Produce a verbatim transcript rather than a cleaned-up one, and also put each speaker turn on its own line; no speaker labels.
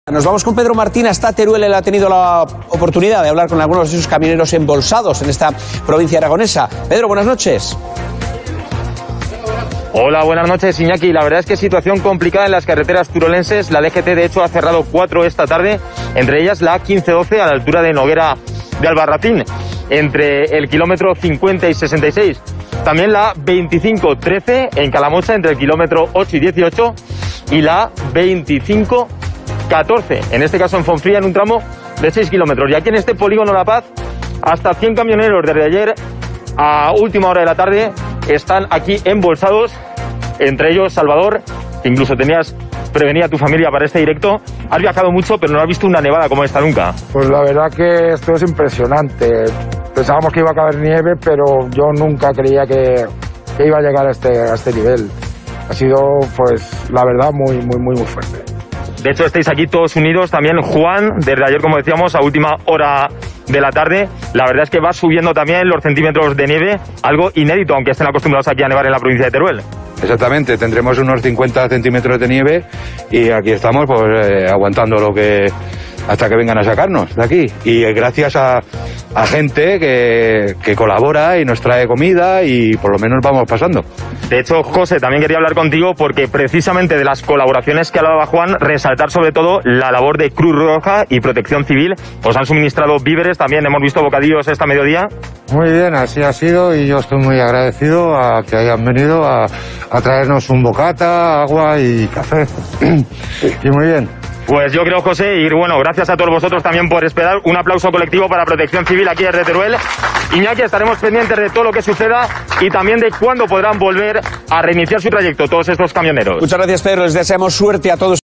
Nos vamos con Pedro Martín hasta Teruel. Él ha tenido la oportunidad de hablar con algunos de esos camioneros embolsados en esta provincia aragonesa. Pedro, buenas noches.
Hola, buenas noches, Iñaki. La verdad es que situación complicada en las carreteras turolenses. La D G T, de hecho, ha cerrado cuatro esta tarde, entre ellas la A quince doce a la altura de Noguera de Albarracín, entre el kilómetro cincuenta y sesenta y seis. También la veinticinco trece en Calamocha, entre el kilómetro ocho y dieciocho, y la veinticinco catorce, en este caso en Fonfría, en un tramo de seis kilómetros. Y aquí en este polígono La Paz, hasta cien camioneros desde ayer a última hora de la tarde están aquí embolsados, entre ellos Salvador, que incluso tenías prevenida a tu familia para este directo. Has viajado mucho, pero no has visto una nevada como esta nunca.
Pues la verdad que esto es impresionante. Pensábamos que iba a caer nieve, pero yo nunca creía que, que iba a llegar a este, a este nivel. Ha sido, pues, la verdad, muy, muy, muy, muy fuerte.
De hecho, estáis aquí todos unidos. También Juan, desde ayer, como decíamos, a última hora de la tarde. La verdad es que va subiendo también los centímetros de nieve, algo inédito, aunque estén acostumbrados aquí a nevar en la provincia de Teruel.
Exactamente, tendremos unos cincuenta centímetros de nieve y aquí estamos pues eh, aguantando lo que hasta que vengan a sacarnos de aquí. Y eh, gracias a, a gente que, que colabora y nos trae comida y por lo menos vamos pasando.
De hecho, José, también quería hablar contigo porque precisamente de las colaboraciones que hablaba Juan, resaltar sobre todo la labor de Cruz Roja y Protección Civil. Os han suministrado víveres, también hemos visto bocadillos esta mediodía.
Muy bien, así ha sido y yo estoy muy agradecido a que hayan venido a, a traernos un bocata, agua y café. Y muy bien.
Pues yo creo, José, y bueno, gracias a todos vosotros también por esperar. Un aplauso colectivo para Protección Civil aquí desde Teruel. Iñaki, estaremos pendientes de todo lo que suceda y también de cuándo podrán volver a reiniciar su trayecto todos estos camioneros.
Muchas gracias, Pedro. Les deseamos suerte a todos.